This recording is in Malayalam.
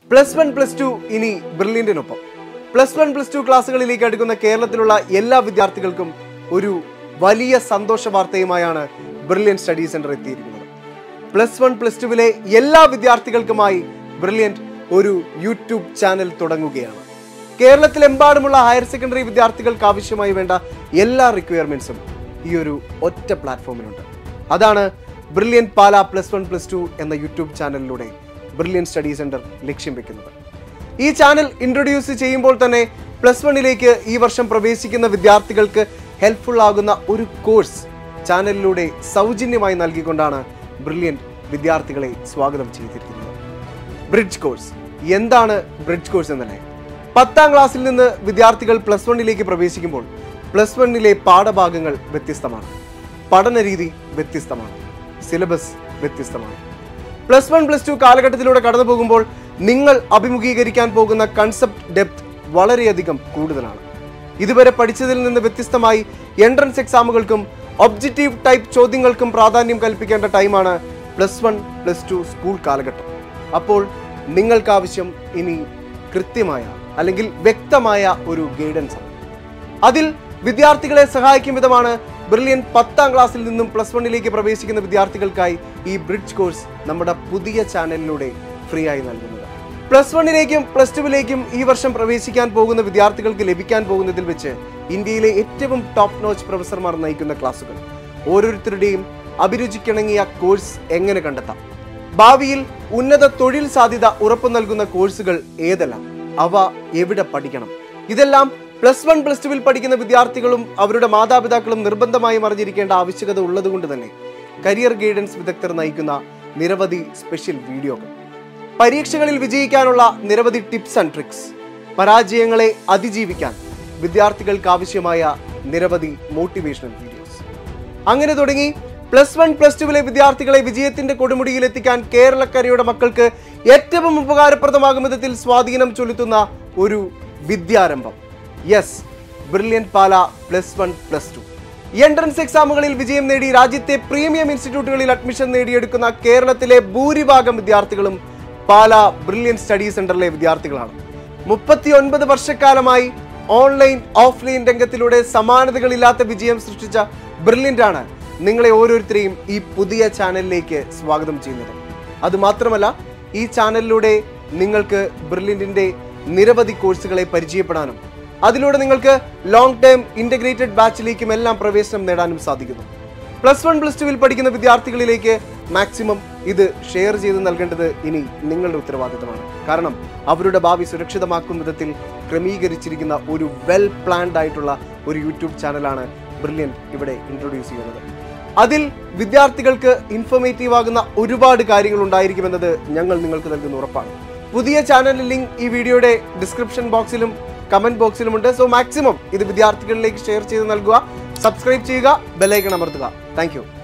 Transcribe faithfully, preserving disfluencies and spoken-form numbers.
പ്ലസ് വൺ പ്ലസ് ടു ഇനി ബ്രില്യന്റിനൊപ്പം. പ്ലസ് വൺ പ്ലസ് ടു ക്ലാസ്സുകളിലേക്ക് അടുക്കുന്ന കേരളത്തിലുള്ള എല്ലാ വിദ്യാർത്ഥികൾക്കും ഒരു വലിയ സന്തോഷ വാർത്തയുമായാണ് ബ്രില്യന്റ് സ്റ്റഡി സെന്റർ എത്തിയിരിക്കുന്നത്. പ്ലസ് വൺ പ്ലസ് ടുവിലെ എല്ലാ വിദ്യാർത്ഥികൾക്കുമായി ബ്രില്യന്റ് ഒരു യൂട്യൂബ് ചാനൽ തുടങ്ങുകയാണ്. കേരളത്തിലെമ്പാടുമുള്ള ഹയർ സെക്കൻഡറി വിദ്യാർത്ഥികൾക്ക് ആവശ്യമായി വേണ്ട എല്ലാ റിക്വയർമെന്റ്സും ഈ ഒരു ഒറ്റ പ്ലാറ്റ്ഫോമിലുണ്ട്. അതാണ് Brilliant Pala plus one plus two എന്ന യൂട്യൂബ് ചാനലിലൂടെ ബ്രില്യന്റ് സ്റ്റഡി സെന്റർ ലക്ഷ്യം വെക്കുന്നത്. ഈ ചാനൽ ഇൻട്രൊഡ്യൂസ് ചെയ്യുമ്പോൾ തന്നെ പ്ലസ് വണ്ണിലേക്ക് ഈ വർഷം പ്രവേശിക്കുന്ന വിദ്യാർത്ഥികൾക്ക് ഹെൽപ്ഫുൾ ആകുന്ന ഒരു കോഴ്സ് ചാനലിലൂടെ സൗജന്യമായി നൽകിക്കൊണ്ടാണ് ബ്രില്യന്റ് വിദ്യാർത്ഥികളെ സ്വാഗതം ചെയ്തിരിക്കുന്നത്. Bridge course. എന്താണ് ബ്രിഡ്ജ് കോഴ്സ് എന്നല്ലേ? പത്താം ക്ലാസ്സിൽ നിന്ന് വിദ്യാർത്ഥികൾ പ്ലസ് വണ്ണിലേക്ക് പ്രവേശിക്കുമ്പോൾ പ്ലസ് വണ്ണിലെ പാഠഭാഗങ്ങൾ വ്യത്യസ്തമാണ്, പഠനരീതി വ്യത്യസ്തമാണ്, സിലബസ് വ്യത്യസ്തമാണ്. പ്ലസ് വൺ പ്ലസ് ടു കാലഘട്ടത്തിലൂടെ കടന്നു പോകുമ്പോൾ നിങ്ങൾ അഭിമുഖീകരിക്കാൻ പോകുന്ന കൺസെപ്റ്റ് ഡെപ്ത് വളരെയധികം കൂടുതലാണ്. ഇതുവരെ പഠിച്ചതിൽ നിന്ന് വ്യത്യസ്തമായി എൻട്രൻസ് എക്സാമുകൾക്കും ഒബ്ജക്റ്റീവ് ടൈപ്പ് ചോദ്യങ്ങൾക്കും പ്രാധാന്യം കൽപ്പിക്കേണ്ട ടൈമാണ് plus one plus two school കാലഘട്ടം. അപ്പോൾ നിങ്ങൾക്കാവശ്യം ഇനി കൃത്യമായ അല്ലെങ്കിൽ വ്യക്തമായ ഒരു ഗൈഡൻസ് ആണ്. അതിൽ വിദ്യാർത്ഥികളെ സഹായിക്കും വിധമാണ് ബ്രില്യന്റ് പത്താം ക്ലാസ്സിൽ നിന്നും പ്ലസ് വണ്ണിലേക്ക് പ്രവേശിക്കുന്ന വിദ്യാർത്ഥികൾക്കായി ഈ ബ്രിഡ്ജ് കോഴ്സ് നമ്മുടെ പുതിയ ചാനലിലൂടെ ഫ്രീ ആയി നൽകുന്നത്. പ്ലസ് വണ്ണിലേക്കും പ്ലസ് ടുവിലേക്കും ഈ വർഷം പ്രവേശിക്കാൻ പോകുന്ന വിദ്യാർത്ഥികൾക്ക് ലഭിക്കാൻ പോകുന്നതിൽ വെച്ച് ഇന്ത്യയിലെ ഏറ്റവും ടോപ്പ് നോച്ച് പ്രൊഫസർമാർ നയിക്കുന്ന ക്ലാസുകൾ, ഓരോരുത്തരുടെയും അഭിരുചിക്കിണങ്ങിയ കോഴ്സ് എങ്ങനെ കണ്ടെത്താം, ഭാവിയിൽ ഉന്നത തൊഴിൽ സാധ്യത ഉറപ്പു നൽകുന്ന കോഴ്സുകൾ ഏതെല്ലാം, അവ എവിടെ പഠിക്കണം, ഇതെല്ലാം പ്ലസ് വൺ പ്ലസ് ടുവിൽ പഠിക്കുന്ന വിദ്യാർത്ഥികളും അവരുടെ മാതാപിതാക്കളും നിർബന്ധമായും അറിഞ്ഞിരിക്കേണ്ട ആവശ്യകത ഉള്ളതുകൊണ്ട് തന്നെ കരിയർ ഗൈഡൻസ് വിദഗ്ധർ നയിക്കുന്ന നിരവധി സ്പെഷ്യൽ വീഡിയോകൾ, പരീക്ഷകളിൽ വിജയിക്കാനുള്ള നിരവധി ടിപ്സ് ആൻഡ് ട്രിക്സ്, പരാജയങ്ങളെ അതിജീവിക്കാൻ വിദ്യാർത്ഥികൾക്ക് ആവശ്യമായ നിരവധി മോട്ടിവേഷണൽ വീഡിയോസ്, അങ്ങനെ തുടങ്ങി പ്ലസ് വൺ പ്ലസ് ടുവിലെ വിദ്യാർത്ഥികളെ വിജയത്തിന്റെ കൊടുമുടിയിൽ എത്തിക്കാൻ കേരളക്കരയുടെ മക്കൾക്ക് ഏറ്റവും ഉപകാരപ്രദമാകും വിധത്തിൽ സ്വാധീനം ചെലുത്തുന്ന ഒരു വിദ്യാരംഭം. Yes, Brilliant Pala plus one plus two. Entrance എക്സാമുകളിൽ വിജയം നേടി രാജ്യത്തെ പ്രീമിയം ഇൻസ്റ്റിറ്റ്യൂട്ടുകളിൽ അഡ്മിഷൻ നേടിയെടുക്കുന്ന കേരളത്തിലെ ഭൂരിഭാഗം വിദ്യാർത്ഥികളും പാല ബ്രില്യന്റ് സ്റ്റഡി സെന്ററിലെ വിദ്യാർത്ഥികളാണ്. മുപ്പത്തി ഒൻപത് വർഷക്കാലമായി ഓൺലൈൻ ഓഫ്ലൈൻ രംഗത്തിലൂടെ സമാനതകളില്ലാത്ത വിജയം സൃഷ്ടിച്ച ബ്രില്യന്റ് ആണ് നിങ്ങളെ ഓരോരുത്തരെയും ഈ പുതിയ ചാനലിലേക്ക് സ്വാഗതം ചെയ്യുന്നത്. അതുമാത്രമല്ല, ഈ ചാനലിലൂടെ നിങ്ങൾക്ക് ബ്രില്യന്റിന്റെ നിരവധി കോഴ്സുകളെ പരിചയപ്പെടാനും അതിലൂടെ നിങ്ങൾക്ക് ലോങ് ടേം ഇന്റഗ്രേറ്റഡ് ബാച്ചിലേക്കും എല്ലാം പ്രവേശനം നേടാനും സാധിക്കുന്നു. പ്ലസ് വൺ പ്ലസ് ടുവിൽ പഠിക്കുന്ന വിദ്യാർത്ഥികളിലേക്ക് മാക്സിമം ഇത് ഷെയർ ചെയ്ത് നൽകേണ്ടത് ഇനി നിങ്ങളുടെ ഉത്തരവാദിത്തമാണ്. കാരണം അവരുടെ ഭാവി സുരക്ഷിതമാക്കുന്ന വിധത്തിൽ ക്രമീകരിച്ചിരിക്കുന്ന ഒരു വെൽ പ്ലാൻഡ് ആയിട്ടുള്ള ഒരു യൂട്യൂബ് ചാനലാണ് ബ്രില്യന്റ് ഇവിടെ ഇൻട്രൊഡ്യൂസ് ചെയ്യുന്നത്. അതിൽ വിദ്യാർത്ഥികൾക്ക് ഇൻഫോർമേറ്റീവ് ആകുന്ന ഒരുപാട് കാര്യങ്ങൾ ഉണ്ടായിരിക്കുമെന്നത് ഞങ്ങൾ നിങ്ങൾക്ക് നൽകുന്ന ഉറപ്പാണ്. പുതിയ ചാനൽ ലിങ്ക് ഈ വീഡിയോയുടെ ഡിസ്ക്രിപ്ഷൻ ബോക്സിലും കമന്റ് ബോക്സിലുമുണ്ട്. സോ മാക്സിമം ഇത് വിദ്യാർത്ഥികളിലേക്ക് ഷെയർ ചെയ്ത് നൽകുക, സബ്സ്ക്രൈബ് ചെയ്യുക, ബെൽ ഐക്കൺ അമർത്തുക. Thank U.